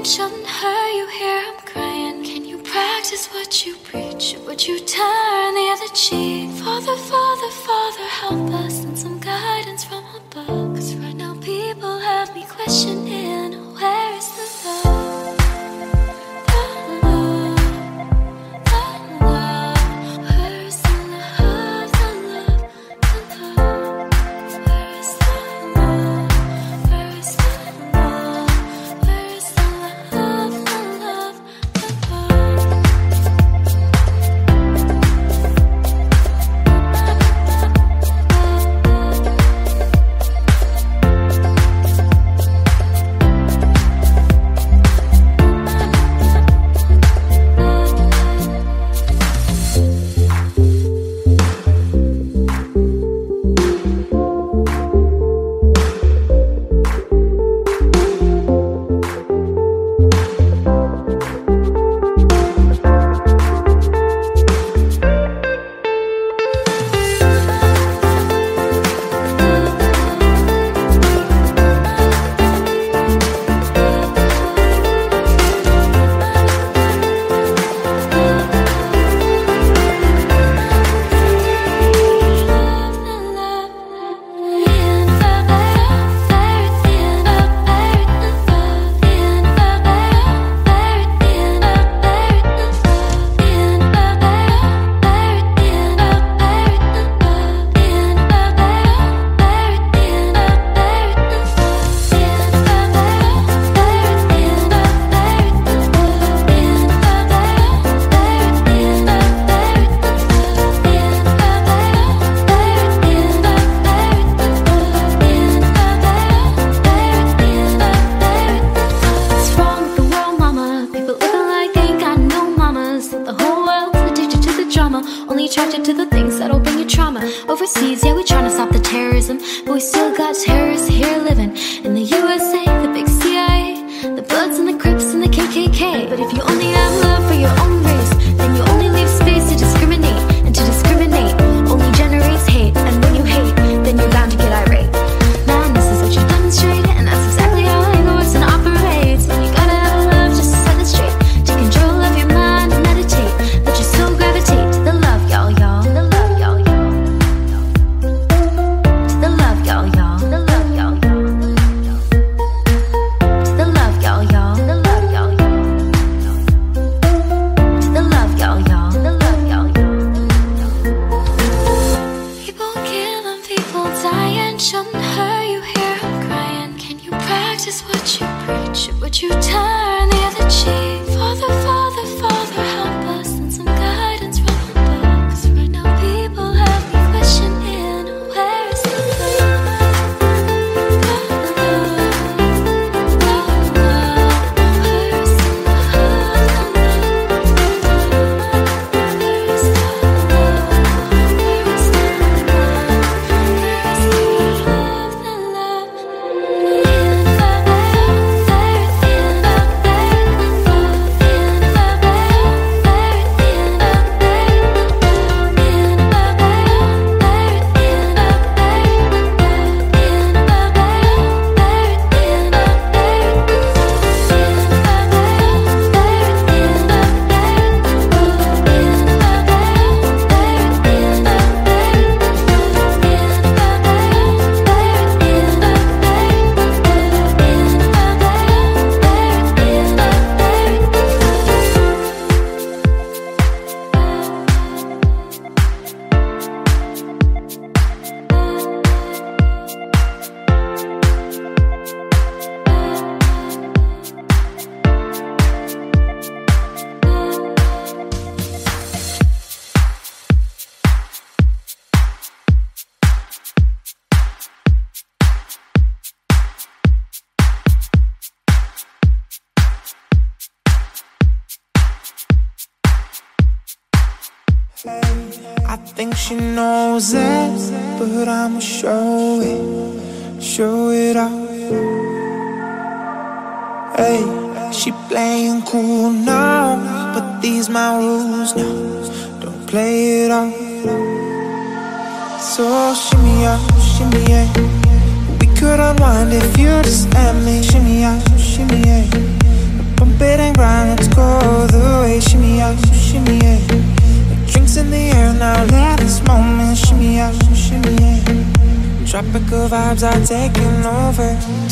shouldn't hurt you. Here I'm crying. Can you practice what you preach? Would you turn the other cheek? Father, Father, Father, help us, and some guidance from above. 'Cause right now people have me questioning, where is the love? The love, the love. Where is the love, the love, the love? Where is the love? Where is the love? Where is the love, the love, the love? Attracted to the things that'll bring you trauma. Overseas, yeah, we tryna stop the terrorism, but we still got terrorists here living in the USA, the big CIA, the Bloods and the Crips and the KKK. But if you only have love for your own race, then you only leave space to discriminate, and to discriminate only generates hate. And when you hate, then you're bound to get irate. Man, this is what you demonstrate, and that's exactly how anger works and operates. Man, you gotta have love just to set it straight. Take control of your mind and meditate. Let your soul gravitate to the love, y'all, y'all. The love, y'all, y'all. To the love, y'all, y'all. The love, y'all, y'all. To the love, y'all, y'all. The love, y'all, y'all. To the love, y'all, y'all. The love, y'all, y'all. People killing, people dying, shouldn't hurt you. Here I'm crying. Can you practice what you preach? Would you turn the other cheek? Father, Father, Father, help us, and some guidance from above. 'Cause right now people have me questioning, where is the love? The love, the love. Where is the love, the love, the love? Where is the love? Where is the love? Where is the love, the love? I think she knows it, but I'ma show it out. Hey, she playing cool now, but these my rules now. Don't play it out. So shimmy out, shimmy yeah. We could unwind if you just let me. Shimmy out, shimmy yeah. Bump it and grind, let's go the way. Shimmy out, shimmy yeah. Drinks in the air now, let this moment shimmy out, shimmy yeah. Tropical vibes are taking over.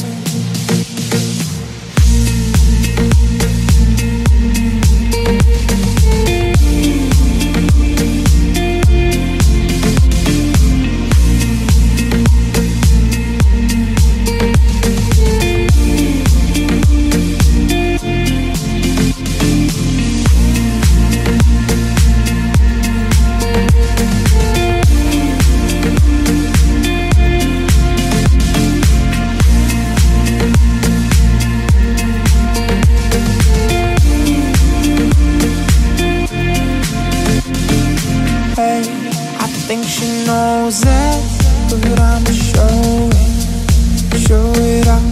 I think she knows it, but I'ma show it out.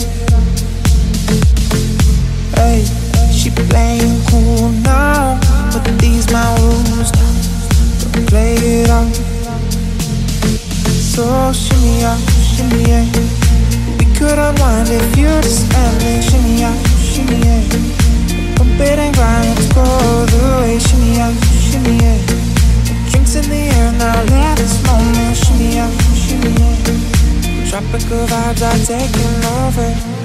Hey, she playing cool now, but these my rules now. Don't play it out. So shimmy out, shimmy yeah. We could unwind if you just stand there. Shimmy out, shimmy yeah. Bump it and grind, let's go the way. Shimmy out, shimmy yeah. Drinks in the air now, let this moment shimmy out, shimmy yeah. Tropical vibes are taking over.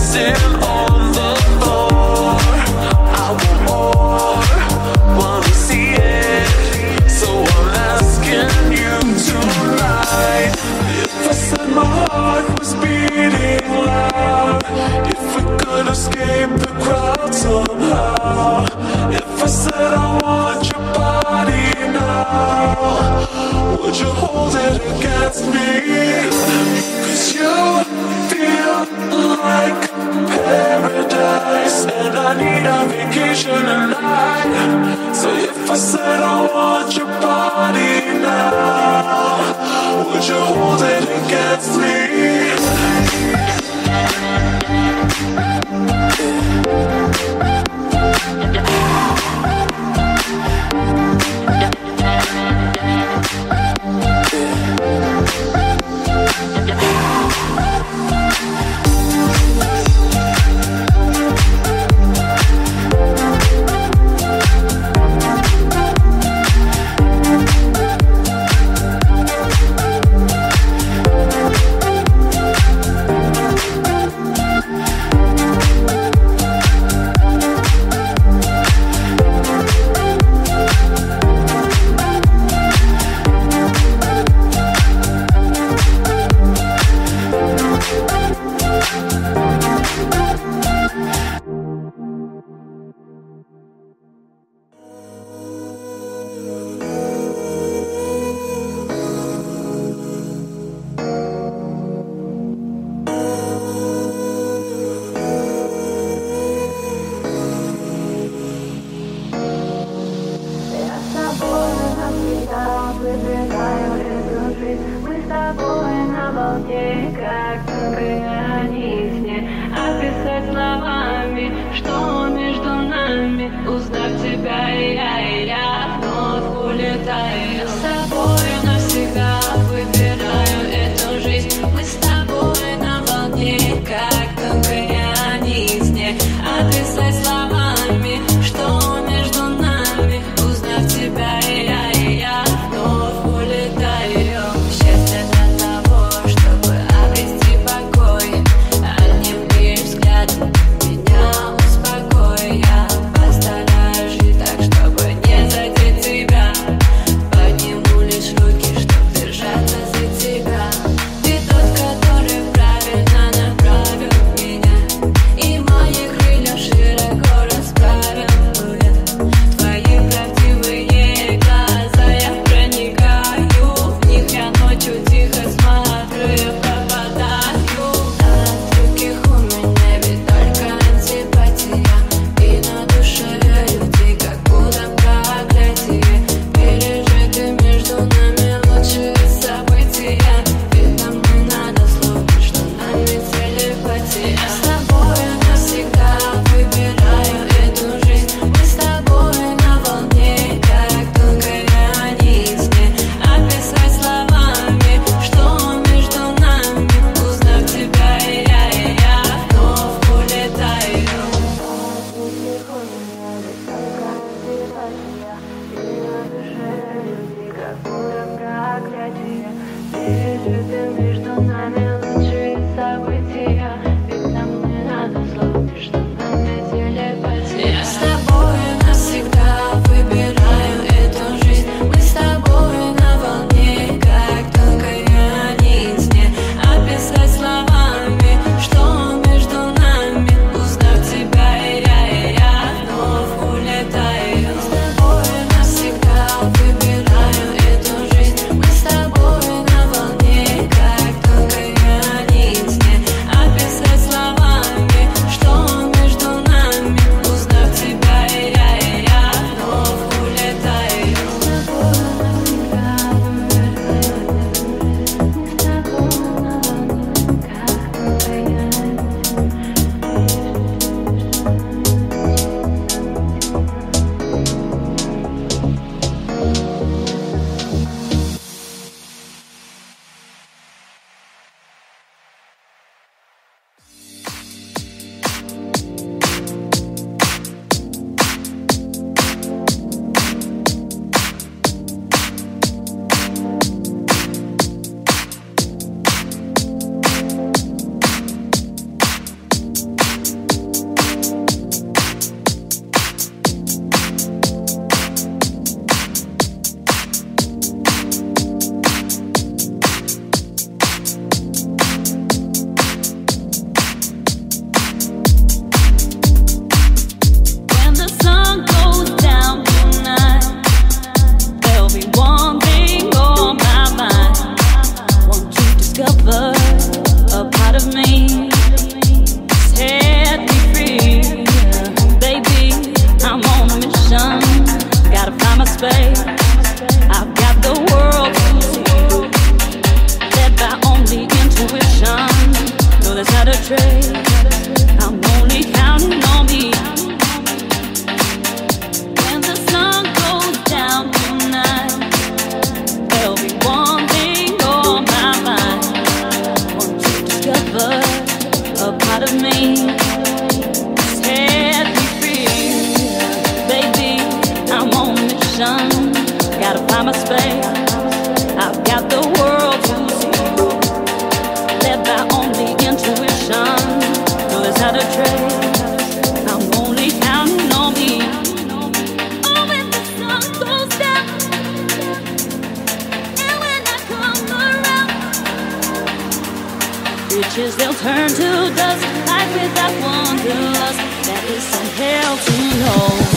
dancing on the floor. I want more, wanna see it, so I'm asking you tonight. If I said my heart was beating loud, if we could escape the crowd somehow, if I said I want your body now, would you hold it against me? 'Cause you feel like paradise, and I need a vacation tonight. So if I said I want your body now, would you hold it against me? turn to dust. Life without wanderlust, that is some hell to know.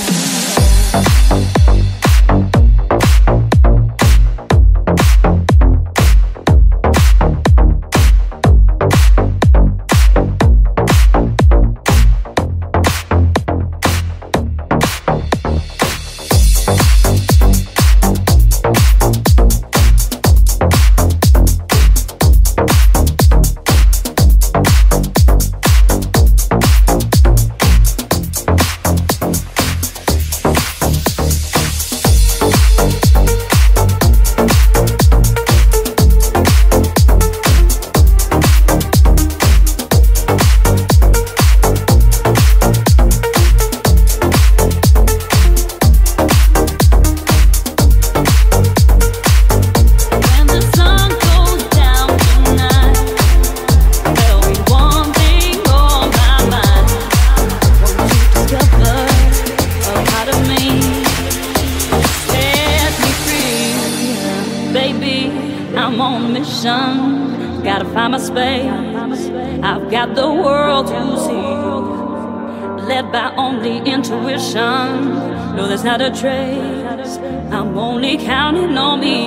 No, there's not a trace. I'm only counting on me.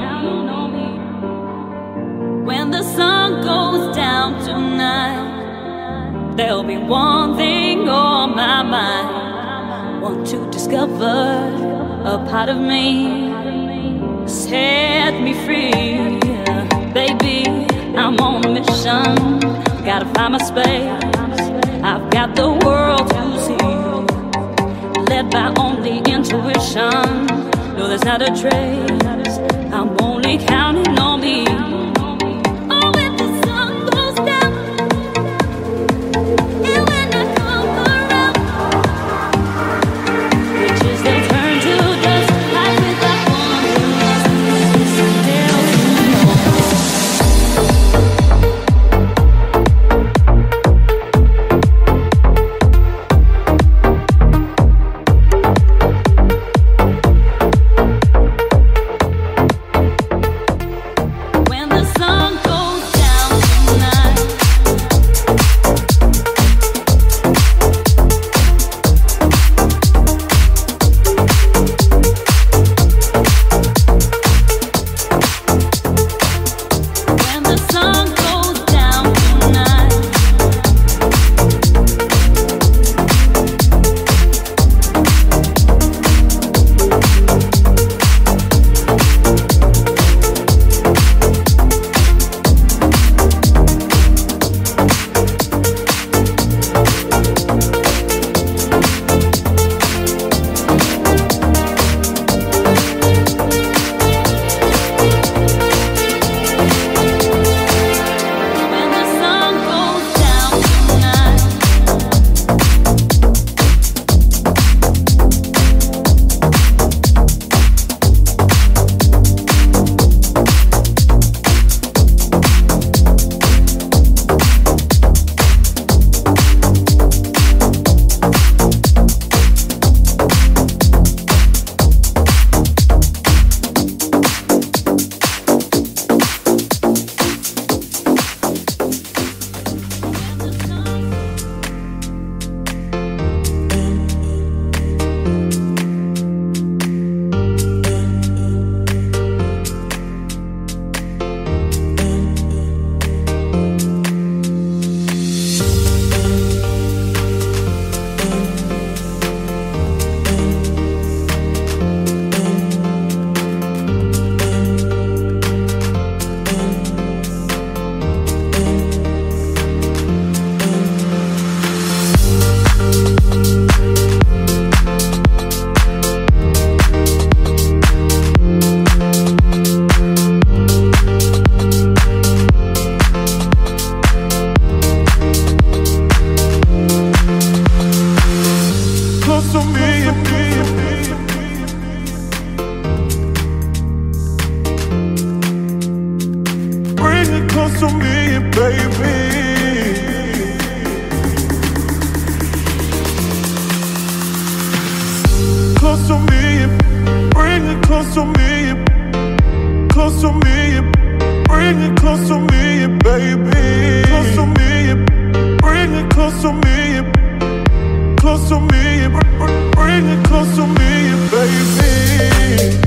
When the sun goes down tonight, there'll be one thing on my mind. Want to discover a part of me. Set me free, baby. I'm on a mission. Gotta find my space. I've got the world to see. Led by only intuition. No, there's not a trace. I'm only counting on me. Oh, when the sun goes down, and when I come around, riches they'll turn to dust. Life without wanderlust, hell to know. close to me, bring it close to me, close to me, bring it close to me, baby. Close to me, close to me, close to me, bring it close to me, baby.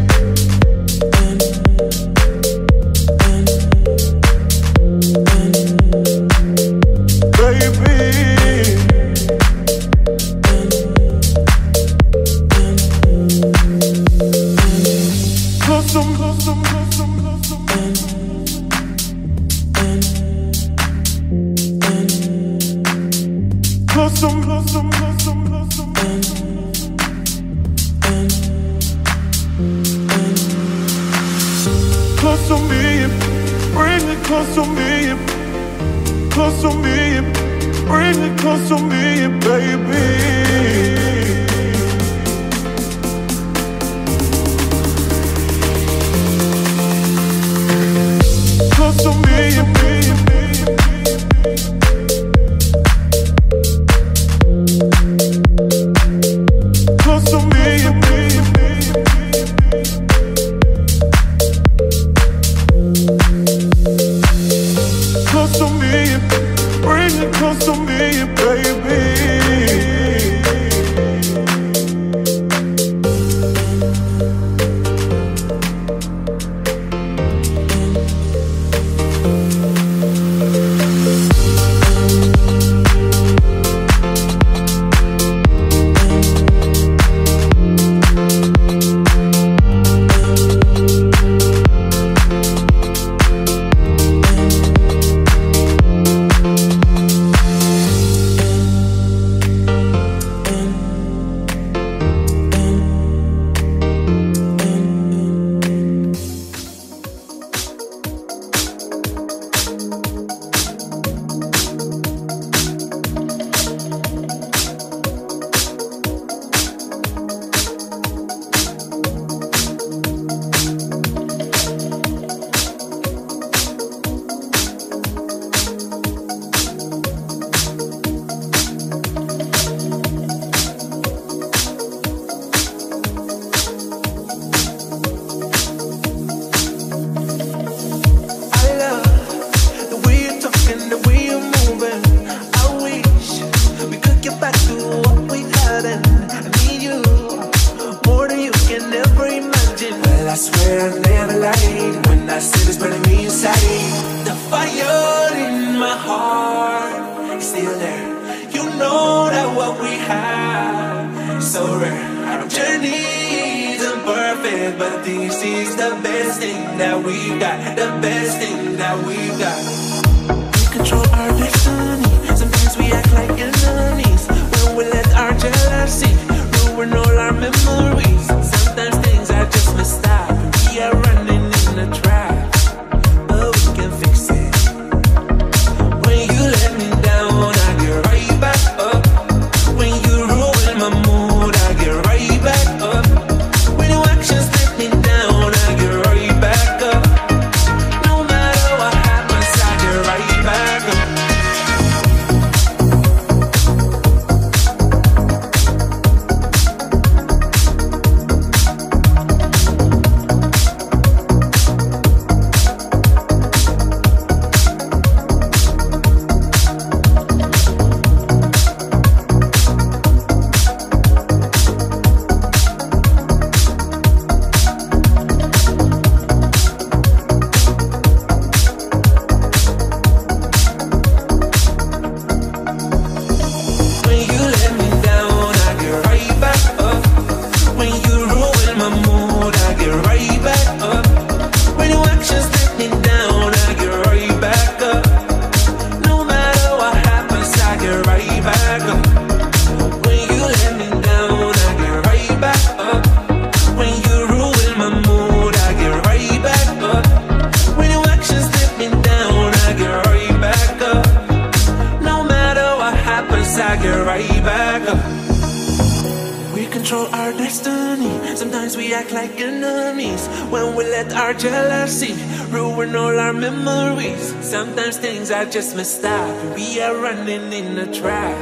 Sometimes we act like enemies when we let our jealousy ruin all our memories. Sometimes things are just messed up and we are running in a trap,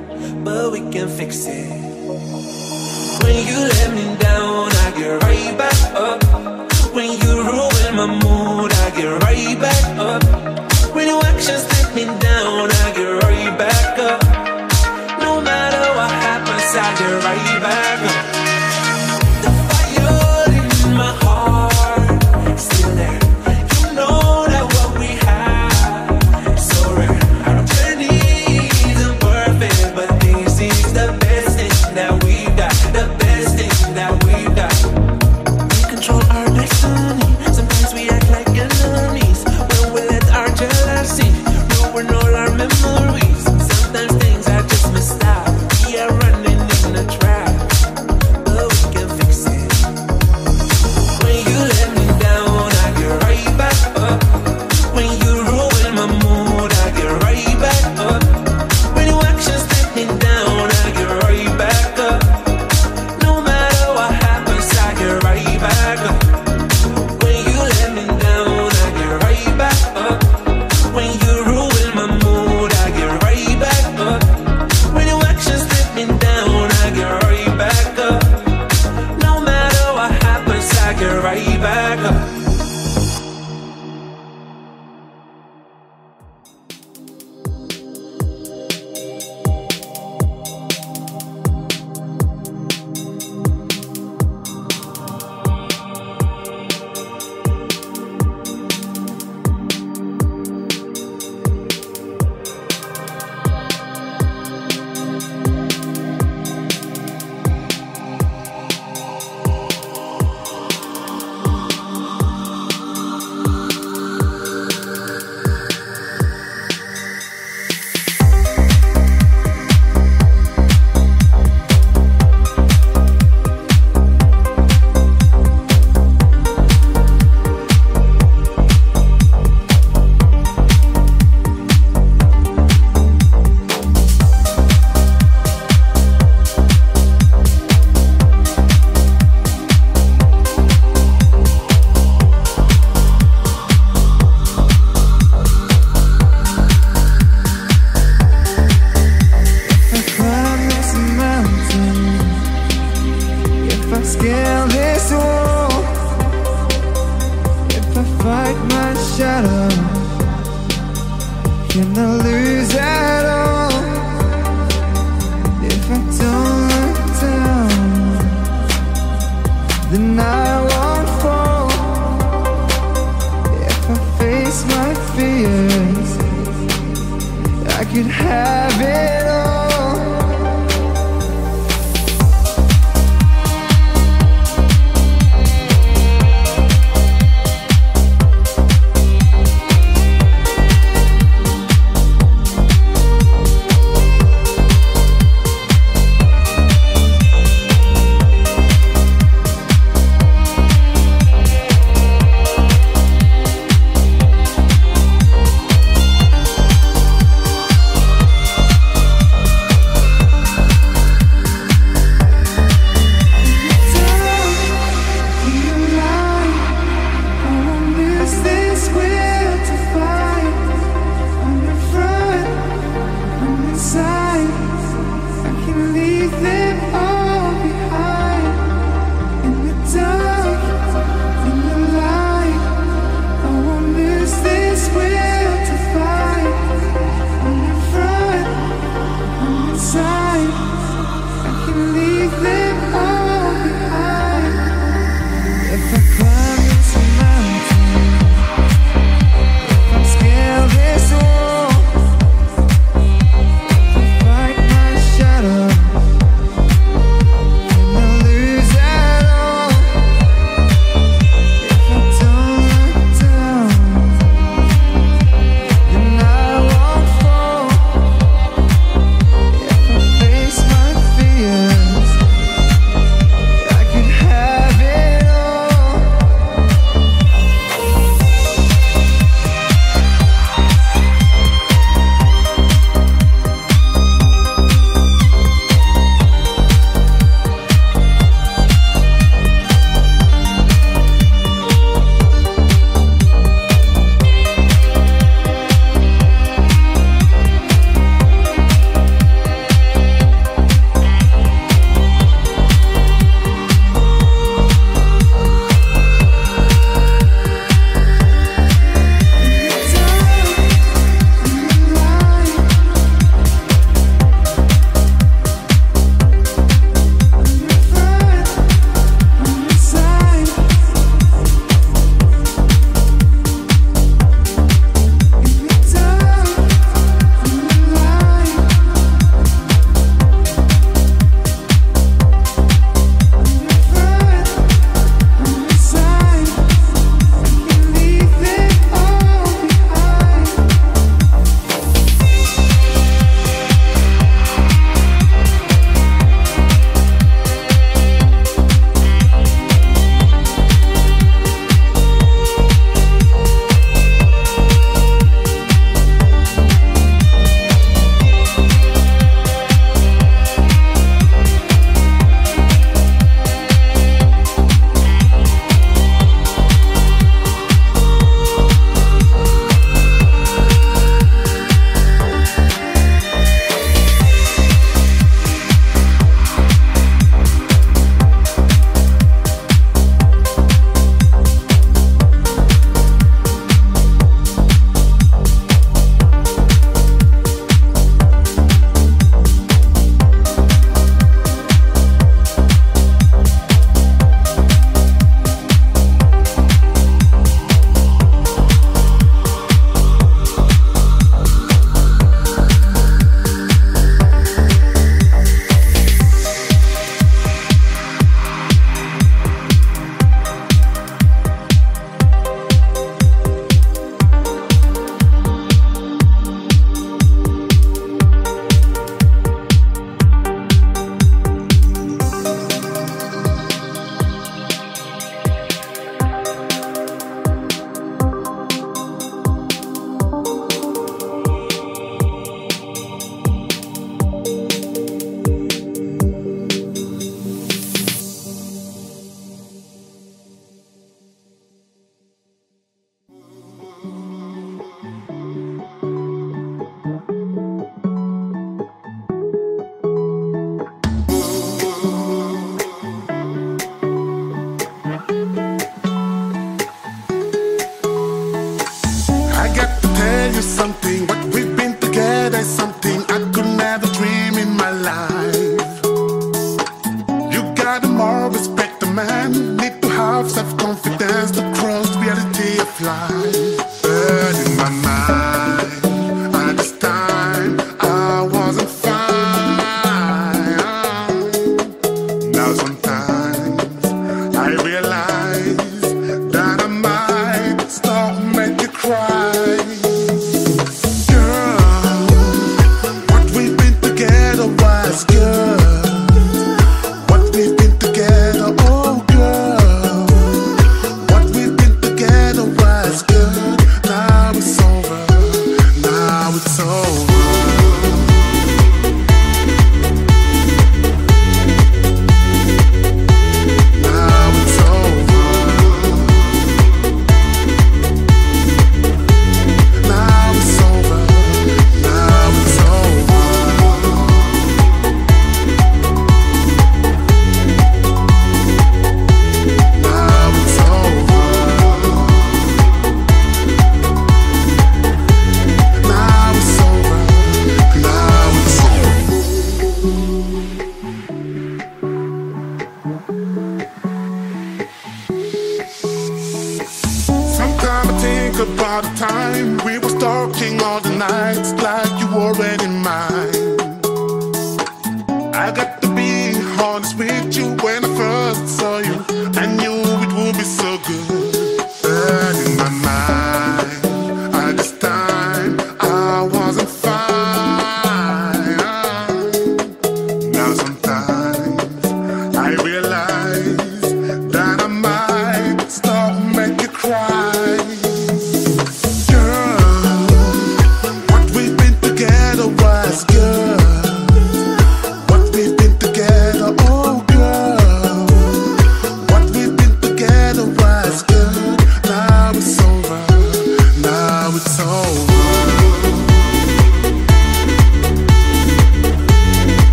but we can fix it. When you let me down, I get right back up. When you ruin my mood, I get right back up. When your actions let me down, I get right back up. get right back up. The fire in my heart is still there. You know that what we have is so rare. Our journey isn't perfect, but this is the best thing that we've got. The best thing that we've got. We control our destiny. Sometimes we act like enemies when we let our jealousy ruin all our memories. Sometimes things are just messed up. We are running in a trap, but we can fix it. When you let me down, I get right back up. When you ruin my mood, I get right back up. When your actions let me down, I get right back up. No matter what happens, I get right back up. When you let me down, I get right back up. When you ruin my mood, I get right back up. When your actions let me down, I get right back up. No matter what happens, I get right back up.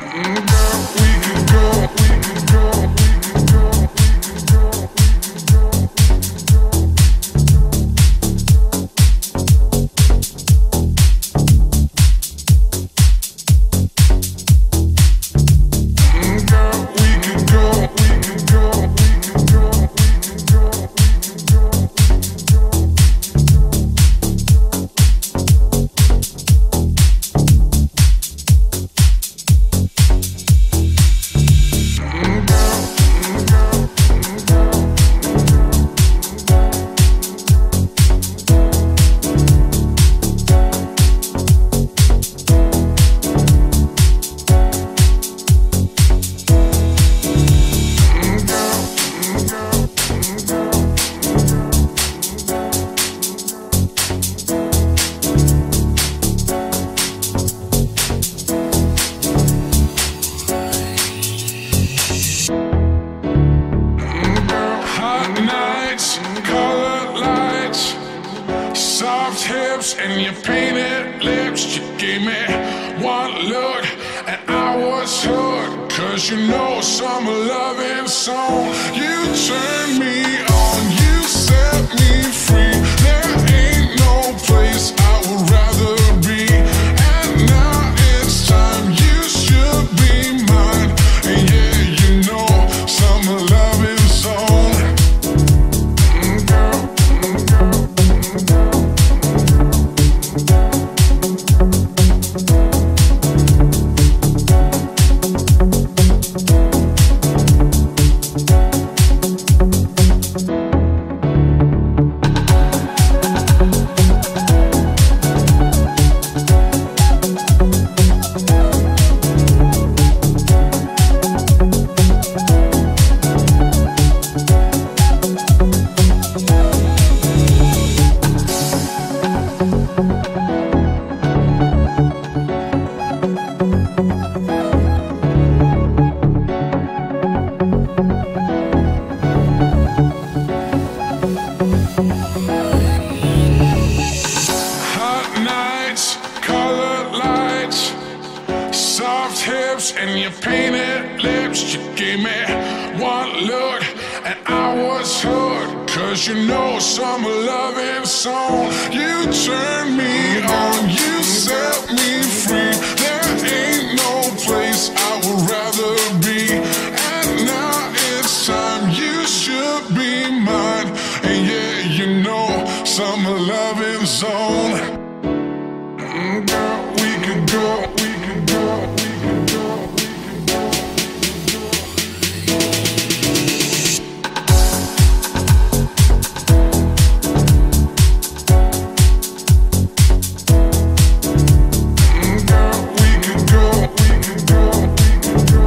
And your painted lips, you gave me one look and I was hooked. Cause you know summer loving song. You turned me on, you set me free. There ain't no place I would rather be. And now it's time, you should be mine. And yeah, you know summer loving song. And your painted lips, you gave me one look and I was hooked. Cause you know summer loving song. You turned me on, you set me free. There ain't no place I would rather be. And now it's time, you should be mine. And yeah, you know summer loving zone. Girl, we could go, we could go, we could go. Girl, we could go, we could go, we could go.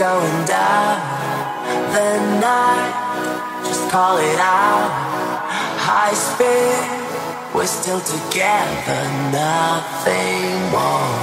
going down. The night, just call it out. High speed, we're still together, nothing more.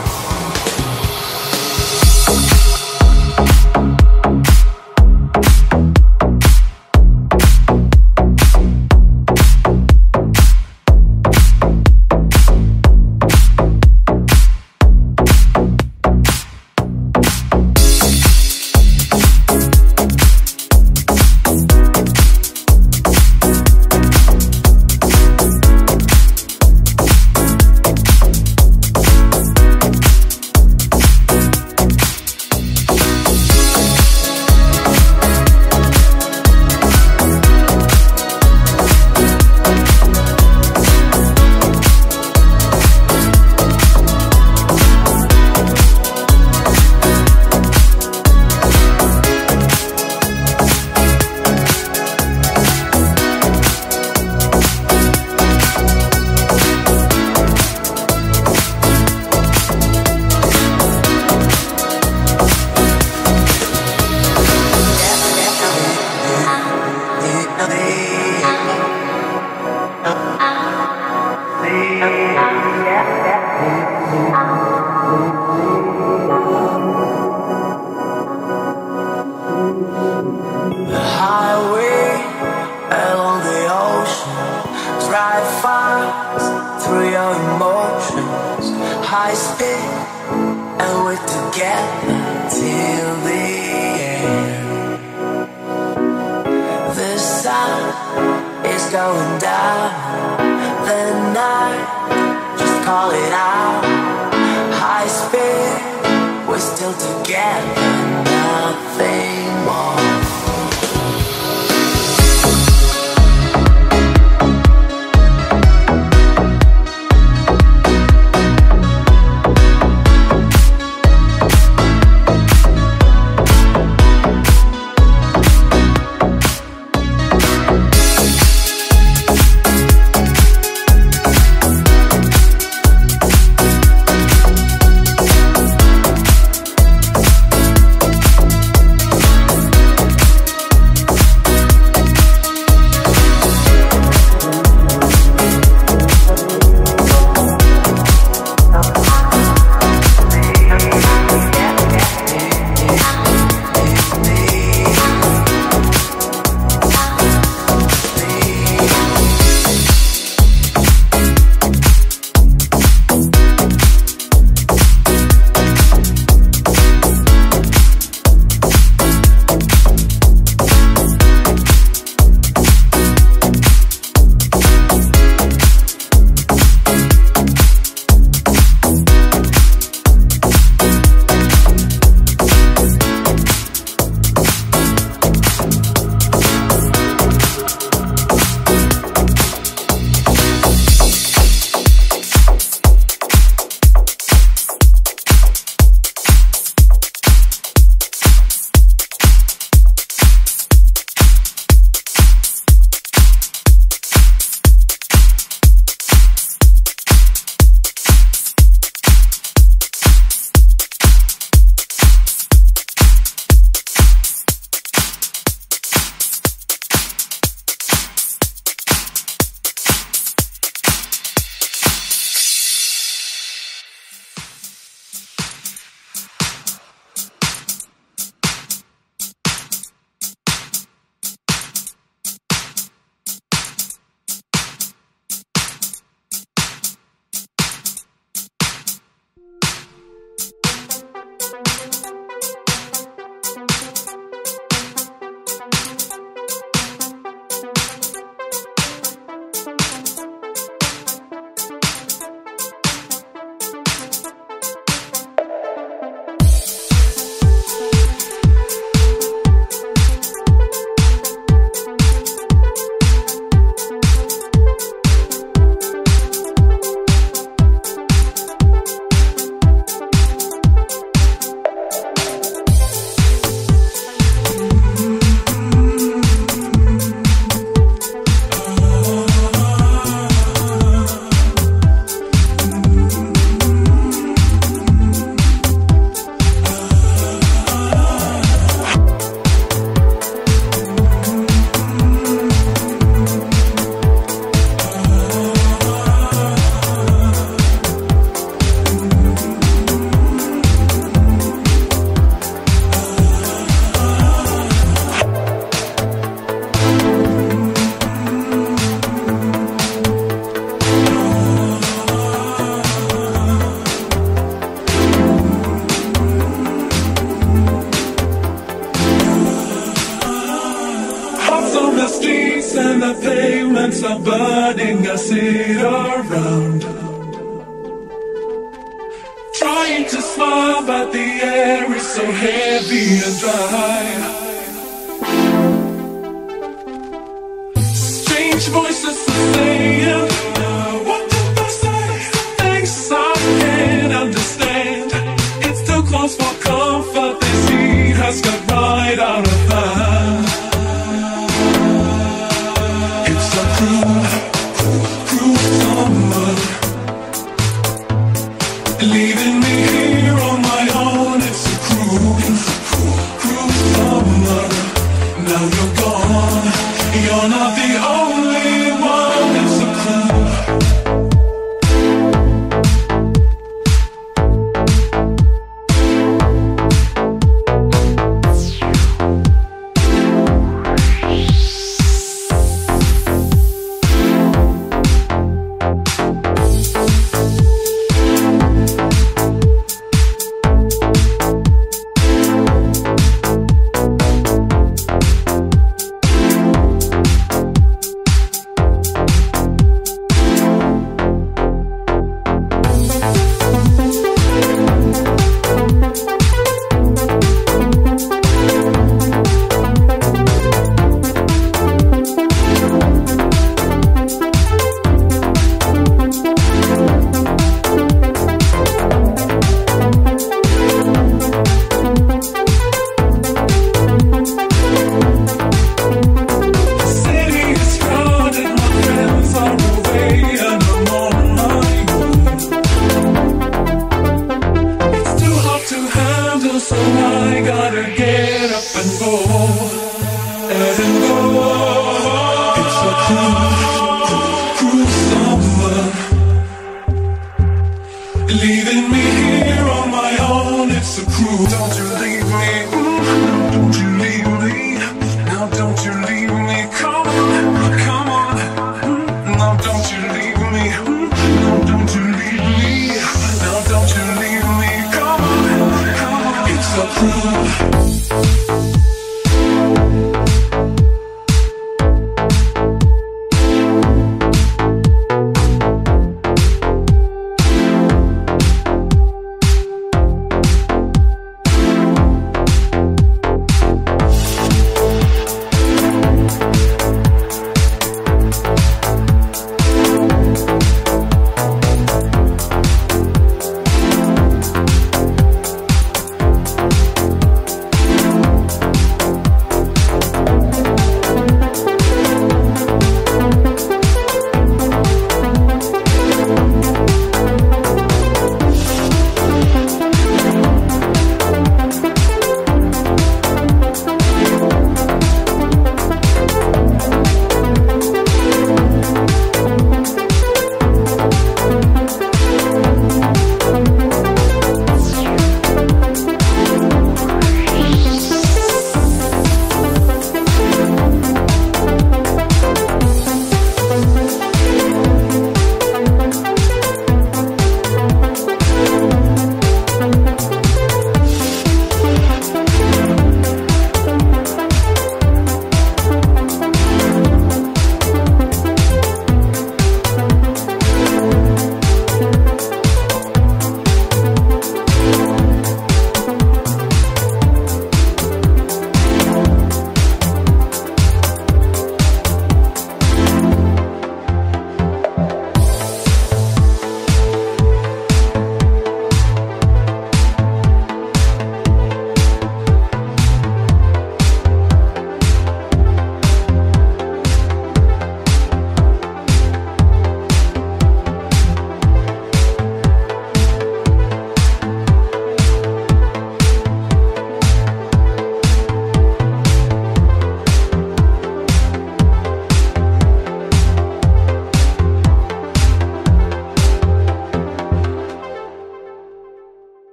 the pavements are burning, I sit around, trying to smile, but the air is so heavy and dry. Strange voices are saying, what did I say? Things I can't understand. It's too close for comfort, this heat has got right out of hand. It's a cruel, cruel summer, leaving me here on my own. It's a cruel, cruel summer. Now you're gone, you're not the only one. It's a cruel. So I gotta get up and go, It's a cruel, cruel summer, leaving me here on my own. It's a cruel. Don't you leave me, no, don't you leave me, now don't you leave me. Come on, come on, no, don't you leave me, no, don't you leave me, now don't you leave me. Come on, come on. It's a cruel.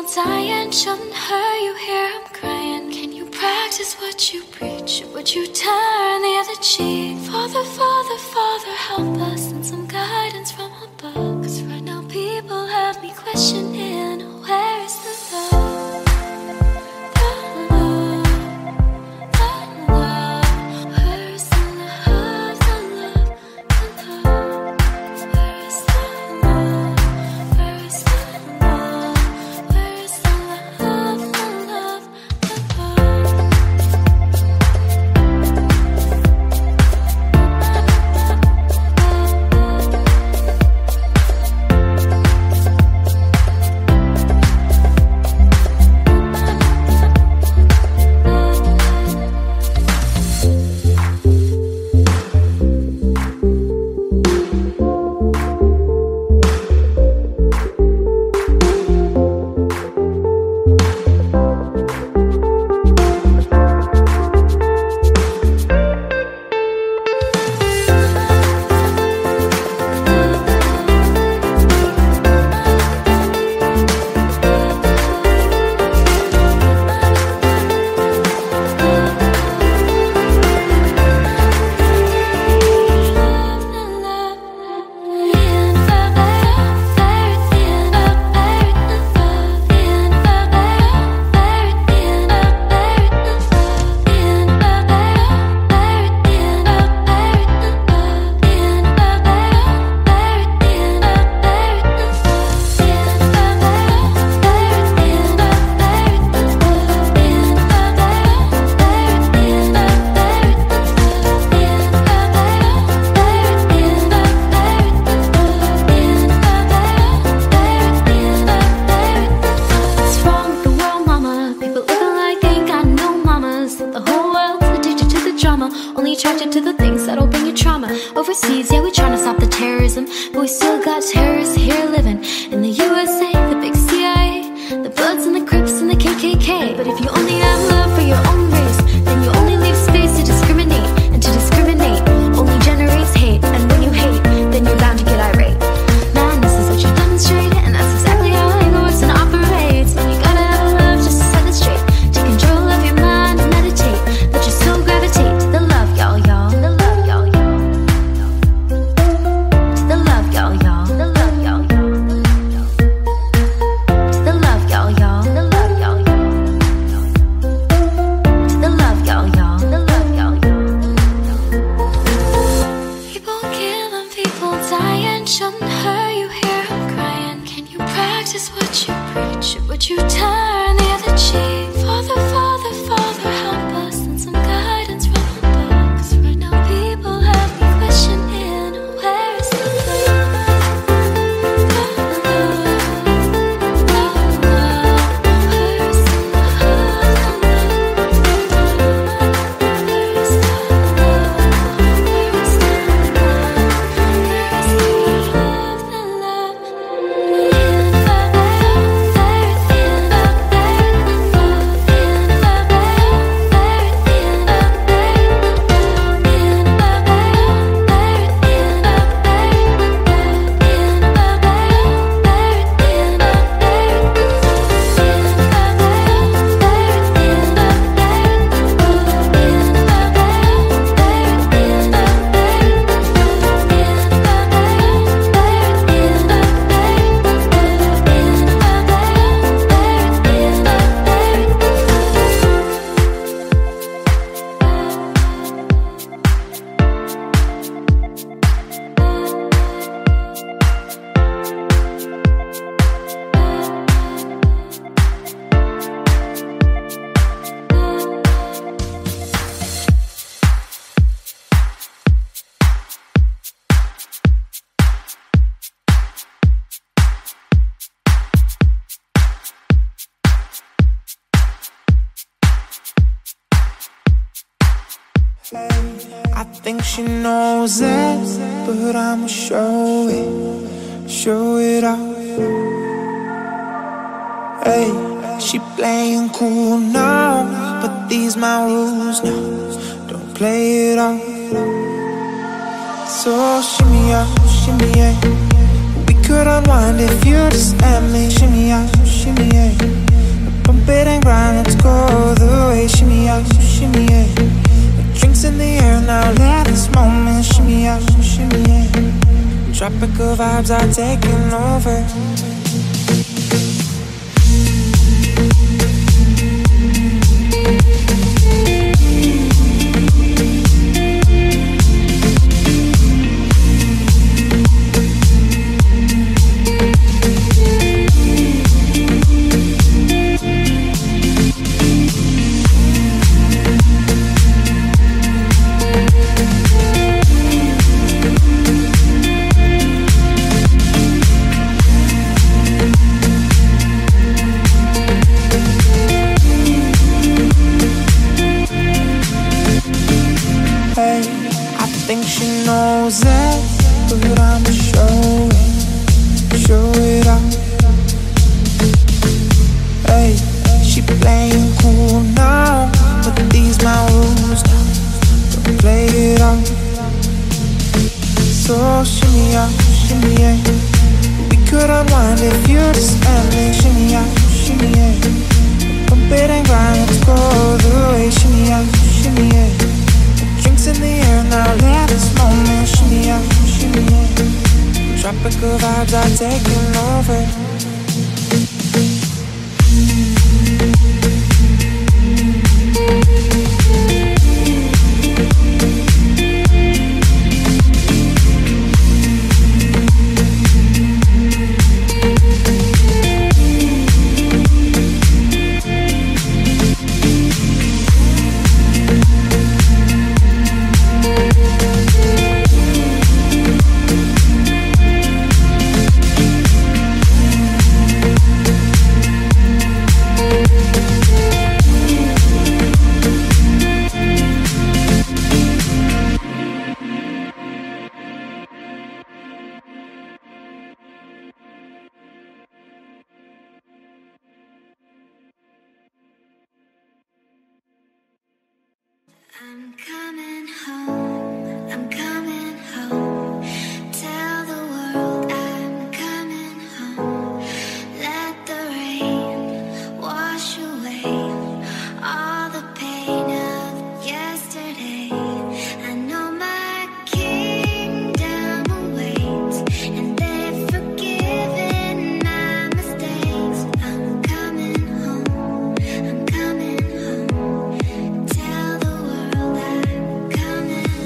dying, shouldn't hurt you. Hear I'm crying. Can you practice what you preach? Or would you turn the other cheek? Father, Father, Father, help us, and some guidance from above. 'Cause right now people have me questioning, where is the love? The love, the love. Where is the love, the love, the love? Where is the love? Where is the love? Where is the love, the love, the love? Only attracted to the things that'll bring you trauma. Overseas, yeah, we tryna stop the terrorism, but we still got terrorists here living in the USA, the big CIA, the Bloods and the Crips and the KKK. But if you only have love for your own race, then you only leave space to discriminate, and to discriminate only generates hate. And when you hate, then you're bound to get irate. Man, this is what you demonstrate, and that's exactly how anger works and operates. And you gotta have love just to set it straight. Take control of your mind and meditate. Let your soul gravitate to the love, y'all, y'all. The love, y'all, y'all. To the love, y'all, y'all. The love, y'all, y'all. To the love, y'all, y'all. The love, y'all, y'all. To the love, y'all, y'all. The love, y'all, y'all. People killing, people dying, shouldn't hurt you. Hear I'm crying. Can you practice what you preach? Or would you turn the other cheek? Father, Father, Father, help us, and some guidance from above. 'Cause right now people have me questioning, where is the love? The love, the love. Where is the love, the love, the love? Where is the love? Where is the love? Where is the love, the love? In the I think she knows it, but I'ma show it out. Hey, she playing cool now, but these my rules now. Don't play it out. So shimmy out, shimmy yeah. We could unwind if you just let me. Shimmy out, shimmy shimmy yeah. Bump it and grind, let's go the way, shimmy out, shimmy yeah. Drinks in the air now, let this moment shimmy out, shimmy yeah. Tropical vibes are taking over. I think she knows it, but I'ma show it out. Hey, she playing cool now, but these my rules now. Don't play it out. So shimmy out, shimmy yeah. We could unwind if you just let me. Shimmy out, shimmy yeah. Bump it and grind, let's go the way. Shimmy out, shimmy yeah. Drinks in the air now, let this moment shimmy out, shimmy yeah. Tropical vibes are taking over. I'm coming home, I'm coming home. Tell the world I'm coming home. Let the rain wash away all the pain of yesterday. I know my kingdom awaits, and they've forgiven my mistakes. I'm coming home, I'm coming home. Tell the world I'm coming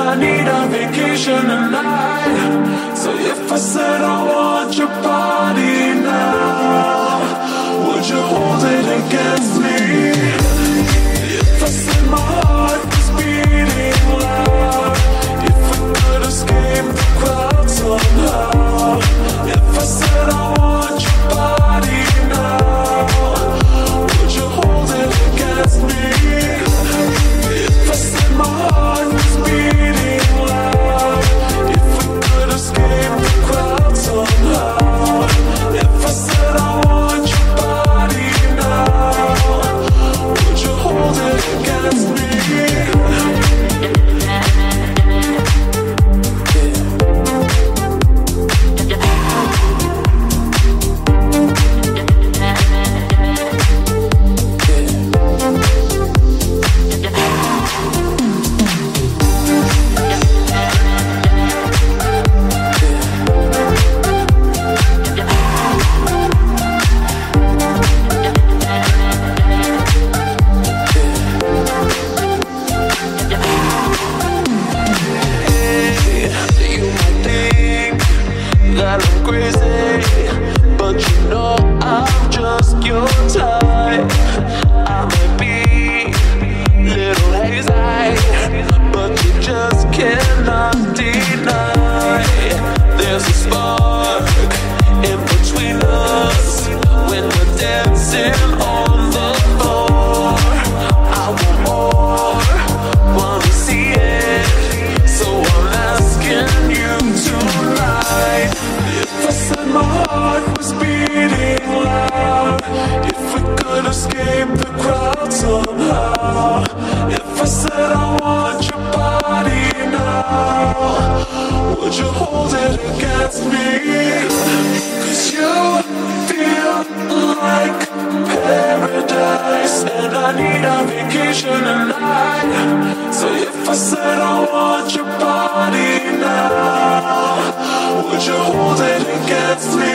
I need a vacation tonight. So if I said I want your body now, would you hold it against me? If I said my heart was beating loud, if we could escape the crowd somehow, if I said I want your body now, would you hold it against me? If I said my heart was beating loud, if we could escape the crowd somehow, if I said I want your body now, would you hold it against me? That I'm crazy, but you know I'm just your type. I might be little hazy, but you just cannot deny. There's a spark in between us when we're dancing on the floor. I want more, wanna see it, so I'm asking you tonight. If I said my heart was beating loud, if we could escape the crowd somehow, if I said I want your body now, would you hold it against me? 'Cause you feel like paradise, and I need a vacation tonight. So if I said I want your body now, would you hold it against me?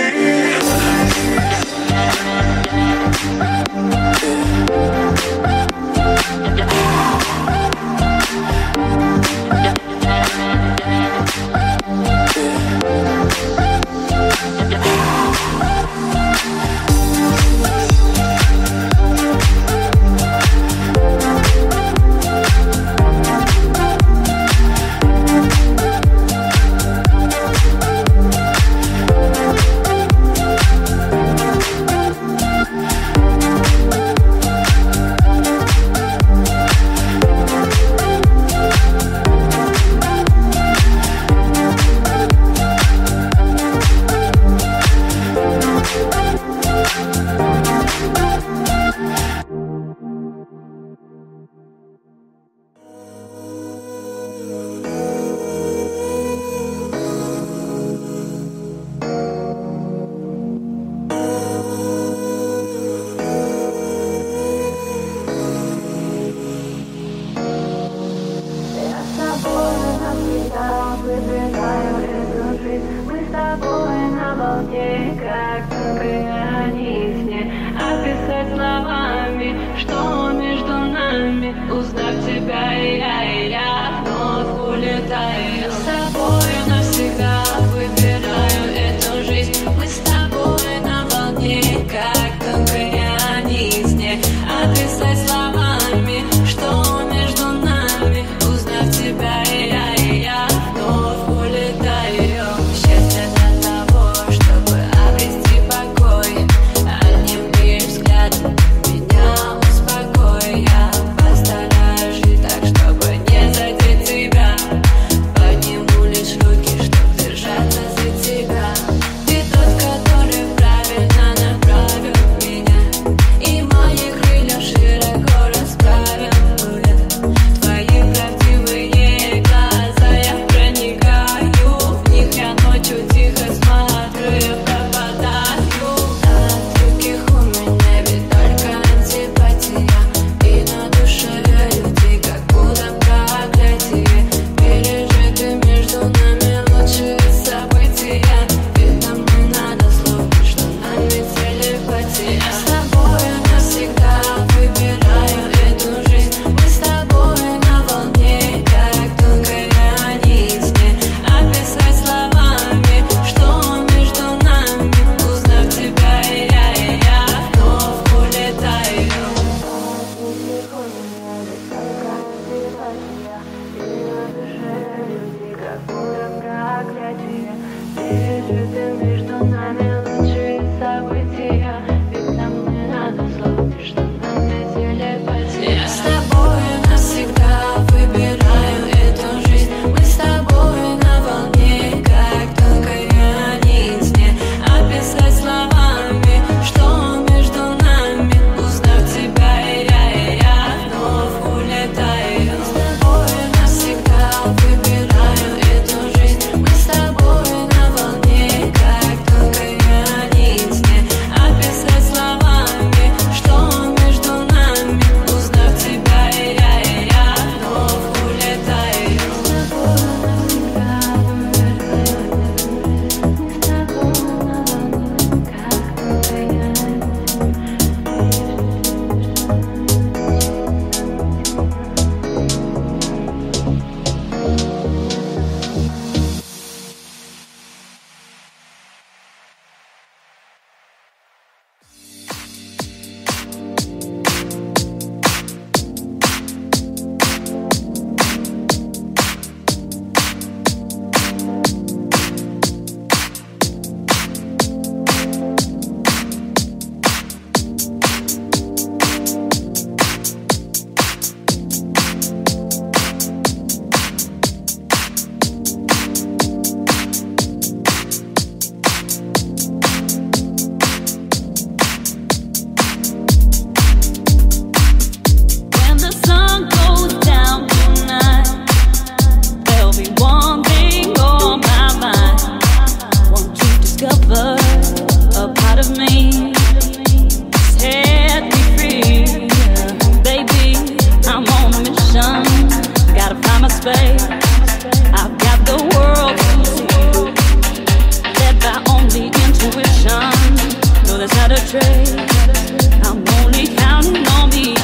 space. I've got the world to see, led by only intuition. No, there's not a trace. I'm only counting on me.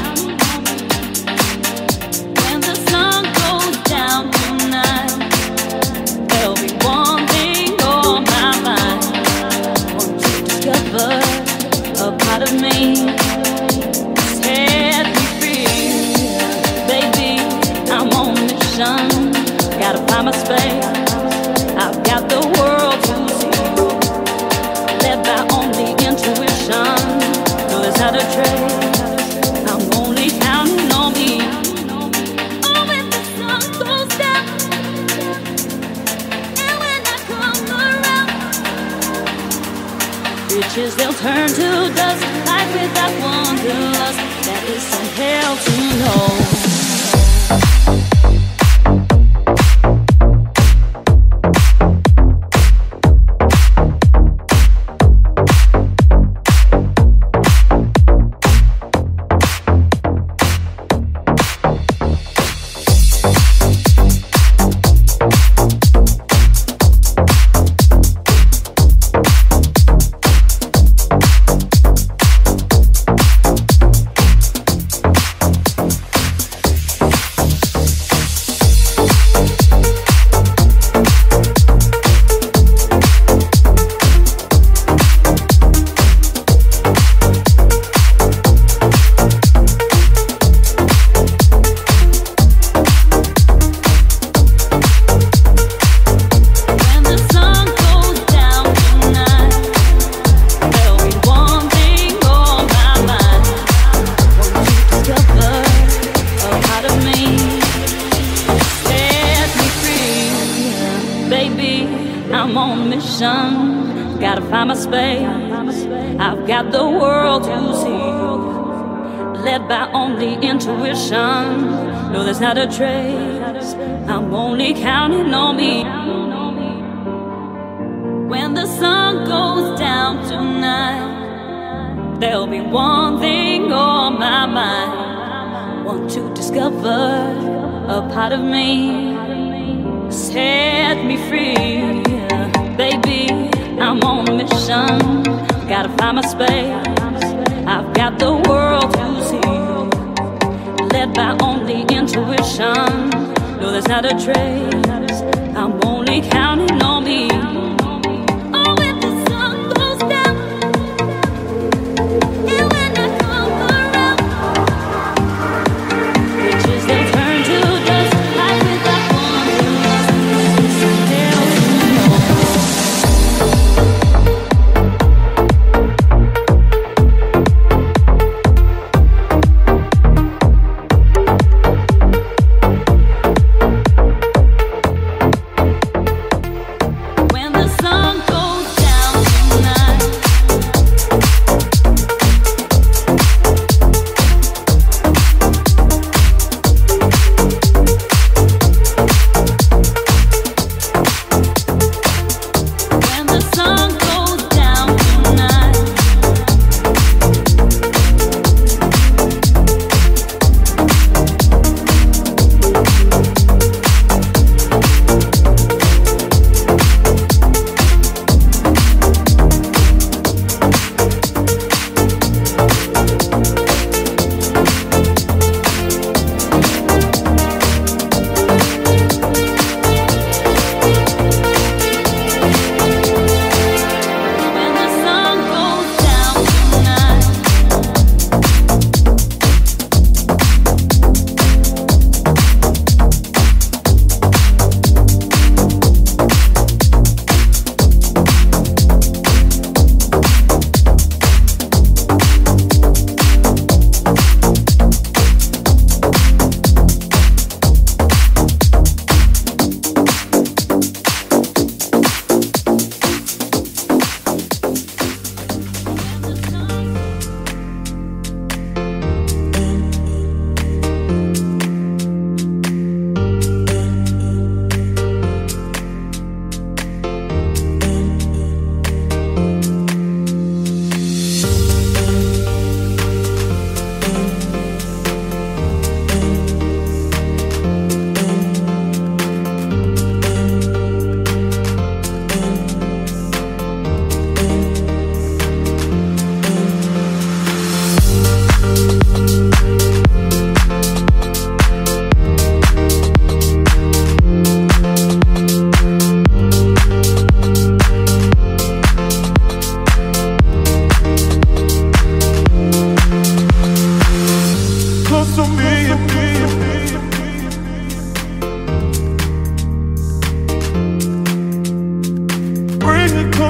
When the sun goes down tonight, there'll be one thing on my mind. Want to discover a part of me. Set me free, baby. I'm on a mission. Gotta find my space. I've got the world to see, led by only intuition. No, there's not a trace. I'm only counting on me. Oh, when the sun goes down, and when I come around, riches they'll turn to dust. Life without wanderlust, that is some hell to know. I'm on a mission, gotta find my space. I've got the world to see, led by only intuition. No, there's not a trace. I'm only counting on me. When the sun goes down tonight, there'll be one thing on my mind. Want to discover a part of me. Set me free, baby. I'm on a mission, gotta find my space. I've got the world to see, led by only intuition. No, there's not a trace. I'm only counting on me. Oh, when the sun goes down, and when I come around, riches they turn to dust. Life without wanderlust, hell to know.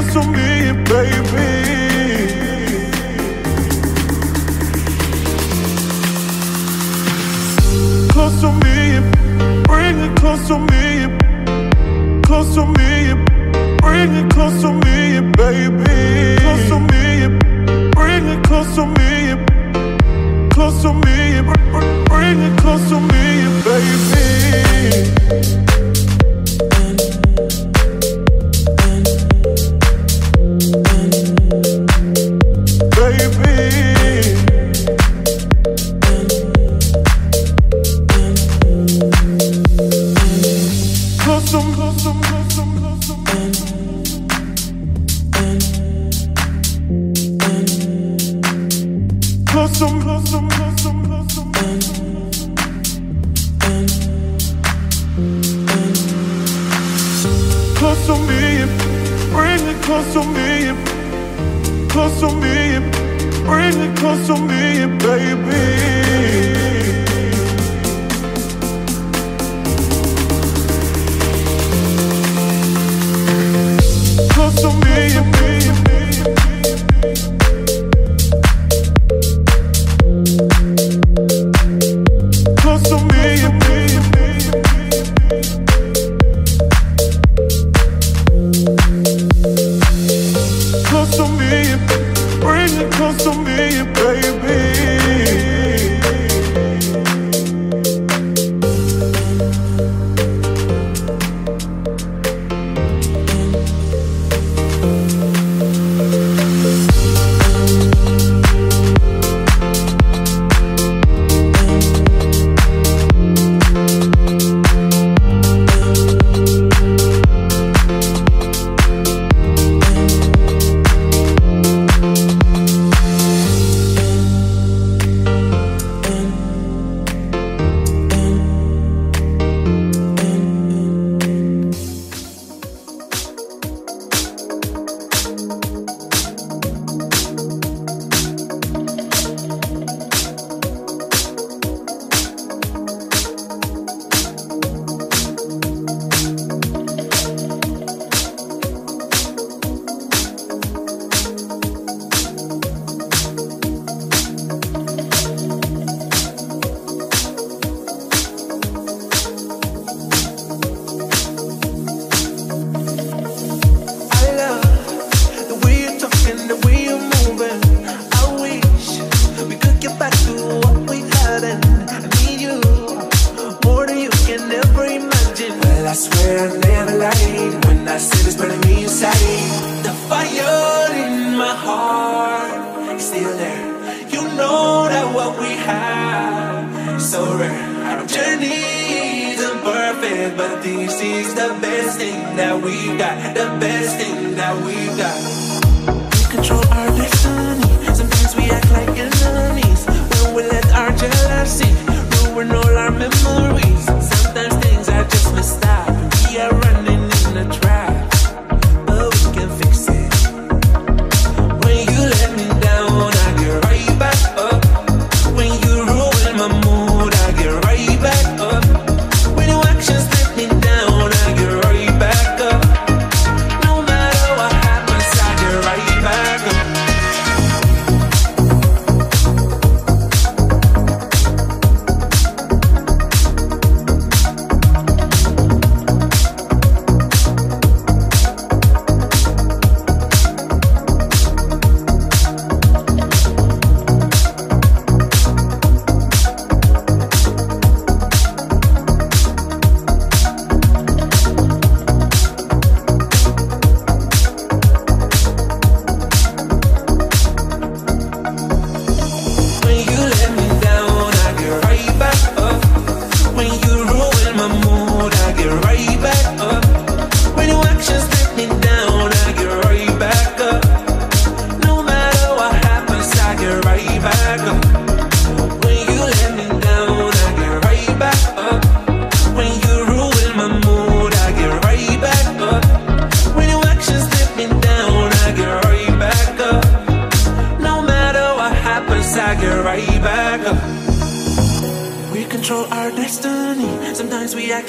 close to me, baby. Close to me, bring it close to me. Close to me, bring it close to me, baby. Close to me, bring it close to me. Close to me, bring it close to me, baby.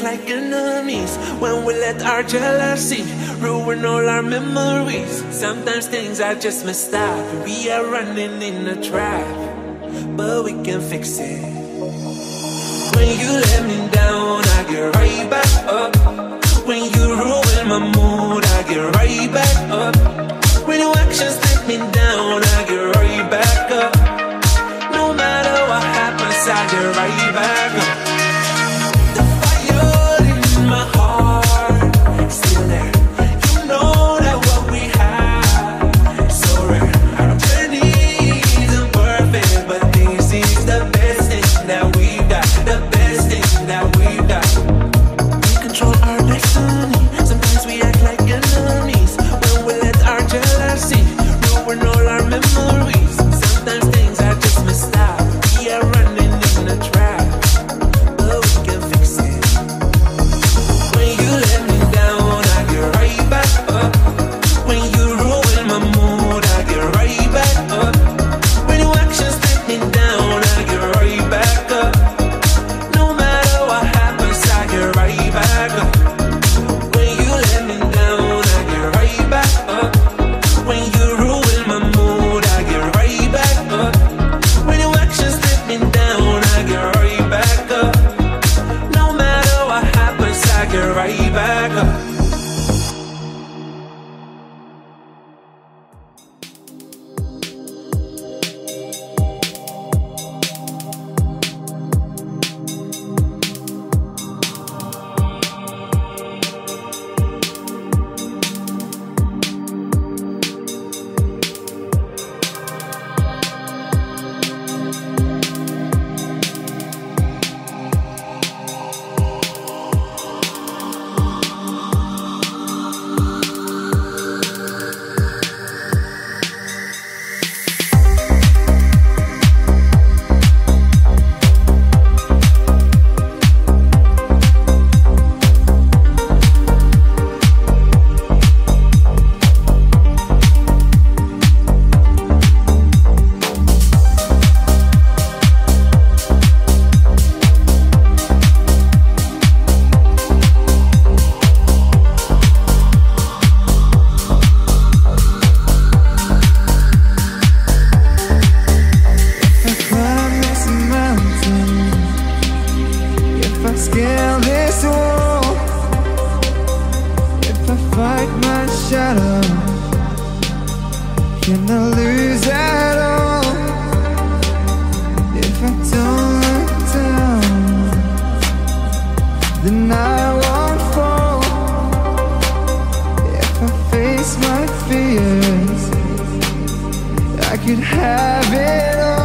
act like enemies, when we let our jealousy ruin all our memories. Sometimes things are just messed up, we are running in a trap, but we can fix it. When you let me down, I get right back up. When you ruin my mood, I get right back up. When your actions let me down, I get right back up. No matter what happens, I get right back up. The fire in my heart, still there. You know that what we have is so rare. Our journey isn't perfect, but this is the best thing that we've got. The best thing that we've got. We control our destiny. Sometimes we act like enemies, when we let our jealousy ruin all our memories. Sometimes things are just messed up, we are running in a trap, but we can fix it. When you let me down, I get right back up. When you ruin my mood, I get right back up. When your actions let me down, I get right back up. No matter what happens, I get right back up. When you let me down, I get right back up. When you ruin my mood, I get right back up. When your actions let me down, I get right back up. No matter what happens, I get right back up. Scale this wall, if I fight my shadow, can I lose at all? If I don't look down, then I won't fall. If I face my fears, I could have it all.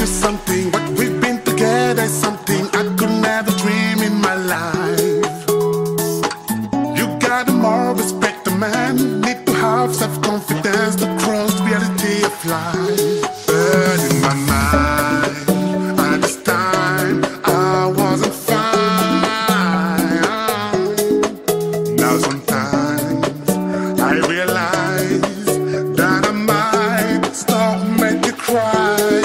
you something. What we've been together is something I could never dream in my life. You got more respect, a man need to have self-confidence to cross the reality of life. But in my mind, at this time, I wasn't fine. Now sometimes I realize that I might stop, make you cry.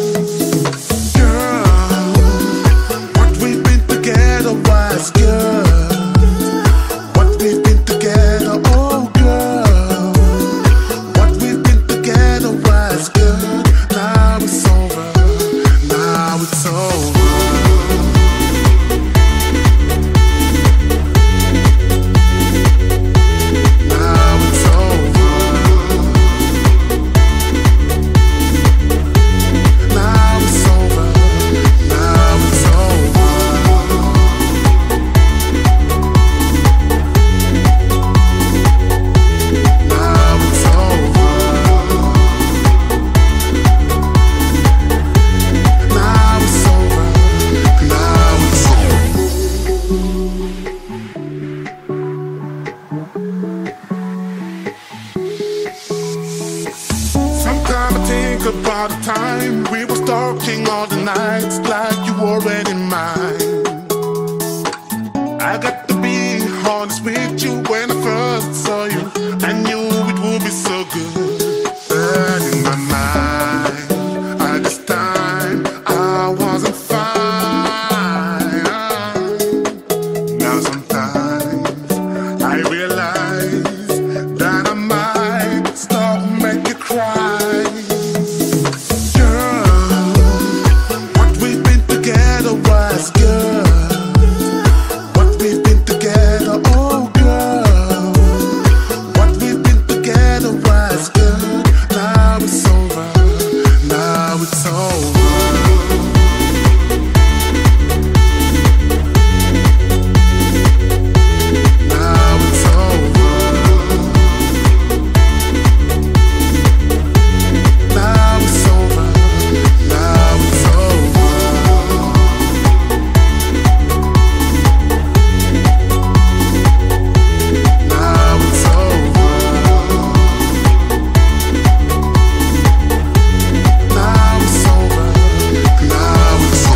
Girl, what we've been together was good. What we've been together, oh girl. What we've been together was good. Now it's over, now it's over. Now it's over. Now it's over. Now it's over. Now it's over. Now it's over. Now it's over. Sometimes I think about the time we were talking all the nights, like you already mine. I got to be honest with you. When I first saw you, I knew it would be so good. But in my mind, at this time, I wasn't fine. Now sometimes I realize that I might stop, make you cry. Girl, what we've been together was good. What we've been together, oh girl. What we've been together was good. Now it's over. Now it's over. Now it's over. Now it's over. Now it's over. Now it's over. Now it's over. Now it's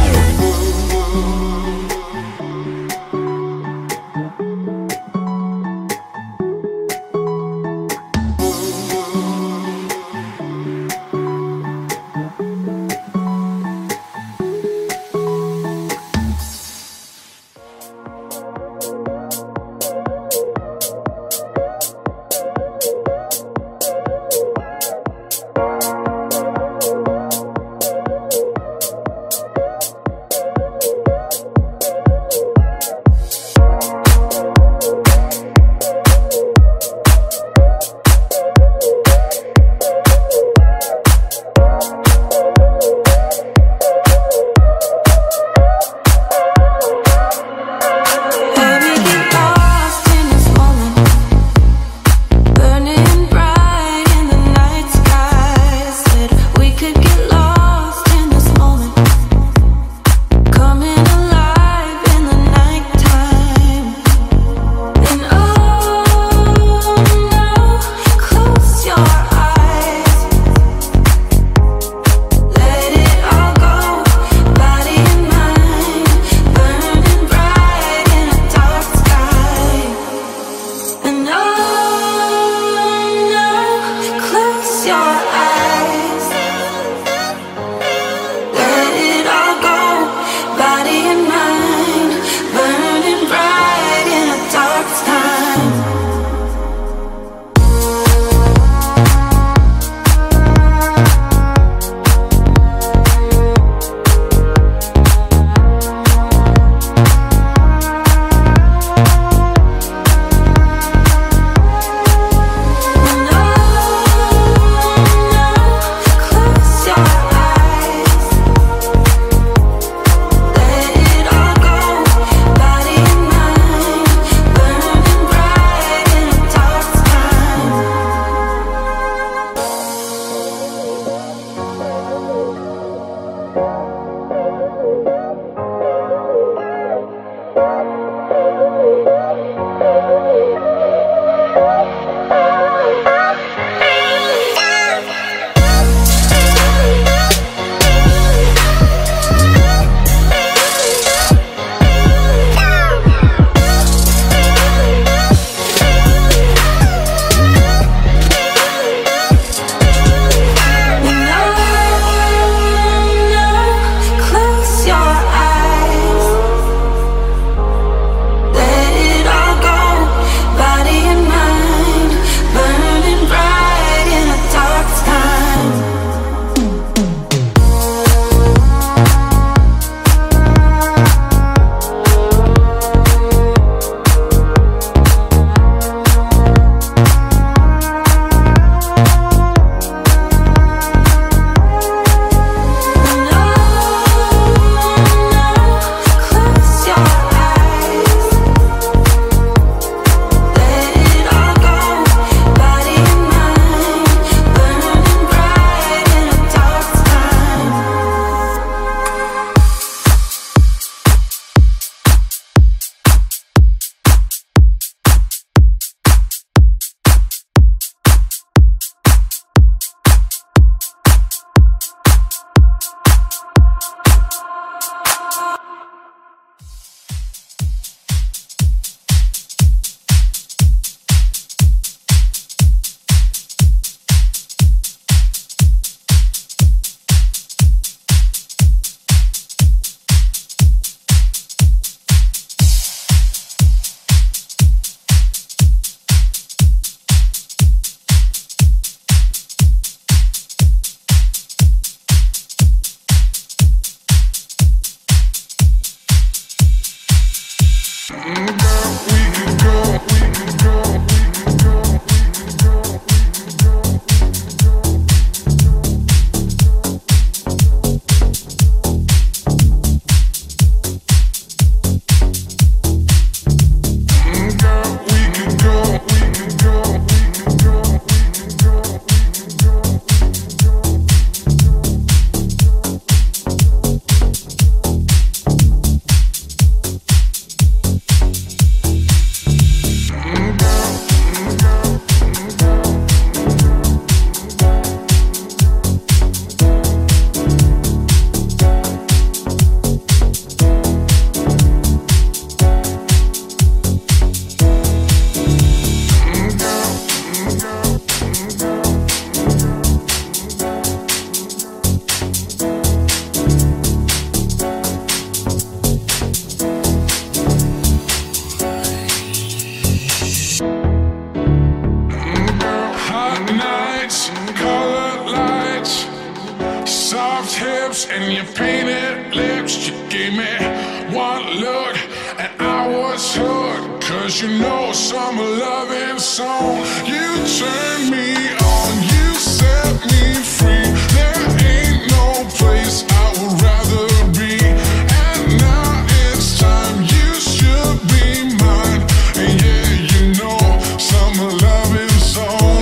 hips and your painted lips. You gave me one look and I was hooked. Cause you know summer loving song. You turned me on, you set me free. There ain't no place I would rather be. And now it's time, you should be mine. And yeah, you know summer loving song.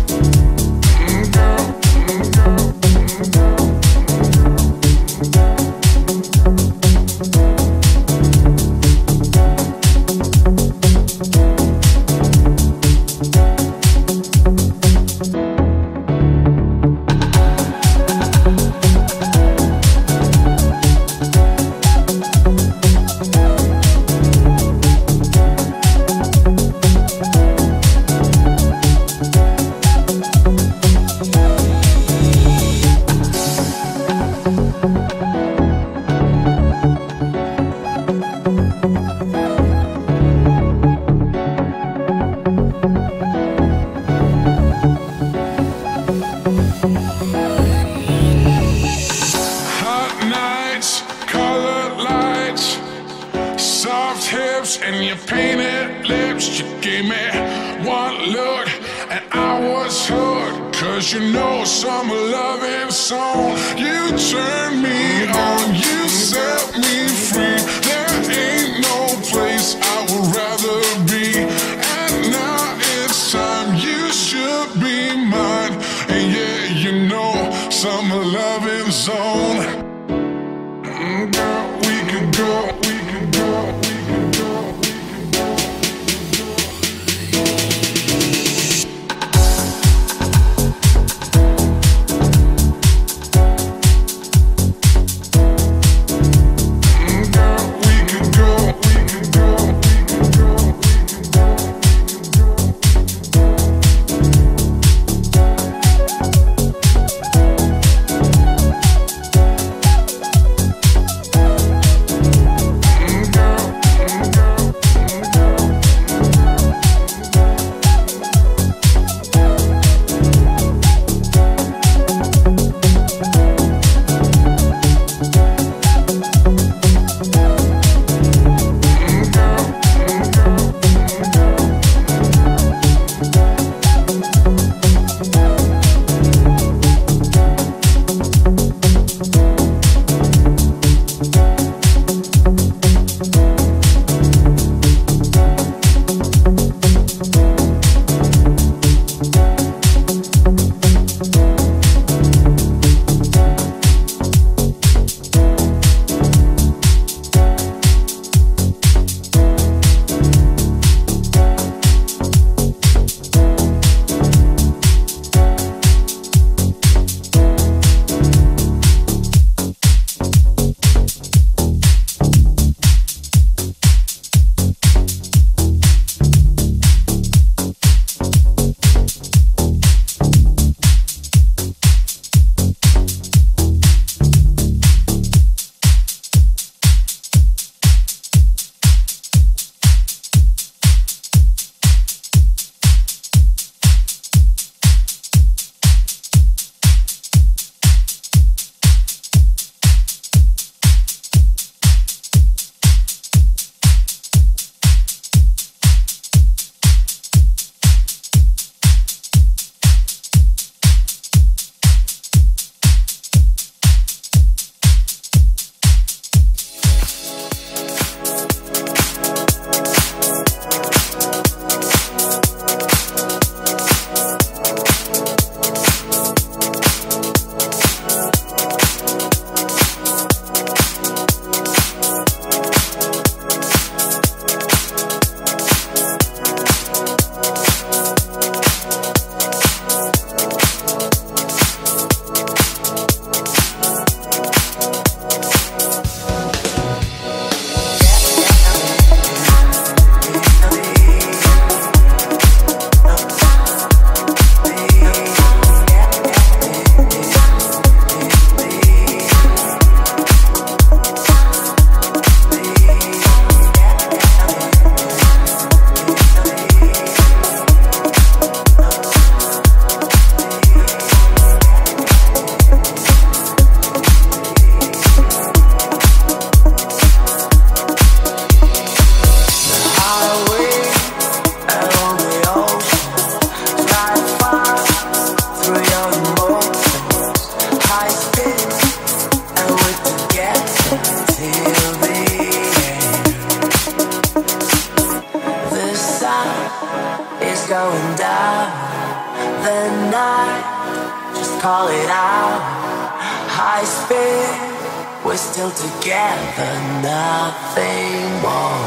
And your painted lips. You gave me one look and I was hooked. Cause you know summer loving song. You turned me on, you set me free. There ain't no place I would rather be. And now it's time, you should be mine. And yeah, you know summer loving zone. Girl, we could go, we could go, we could go. night, just call it out. High speed, we're still together, nothing more.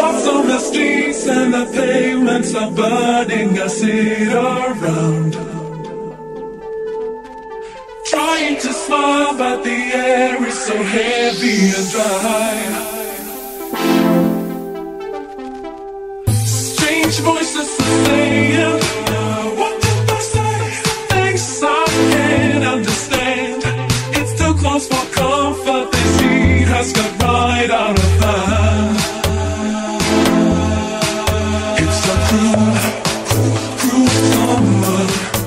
Hearts on the streets and the pavements are burning. I sit around, trying to smile, but the air is so heavy and dry. Strange voices are saying, what did I say? Things I can't understand. It's too close for comfort. This heat has got right out of hand. It's a cruel, cruel summer,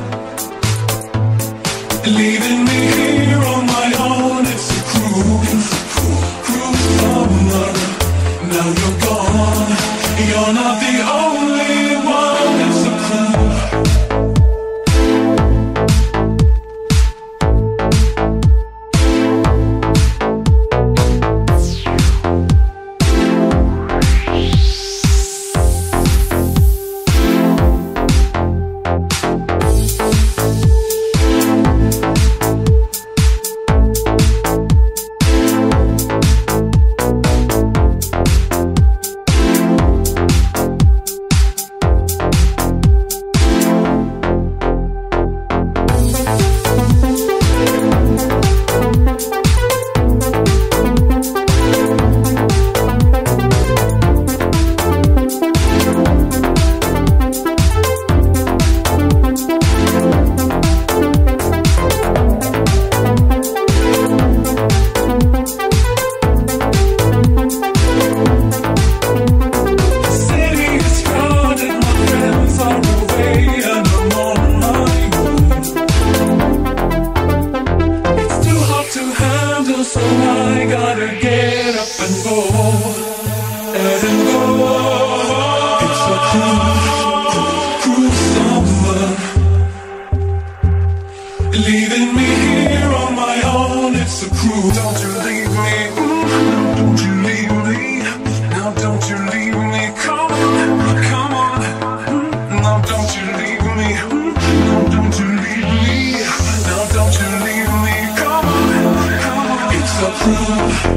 leaving me here on my own. It's a cruel, cruel summer. Now you're gone, you're not the only one. It's a cruel. So I gotta get up and go, and go. It's a cruel, cruel summer, leaving me here on my own. It's a cruel. Don't you leave me, no, don't you leave me, now don't you leave me. Come on, come on, no, don't you leave me, no, don't you leave me, now don't you leave me. Come on, come on. It's a cruel.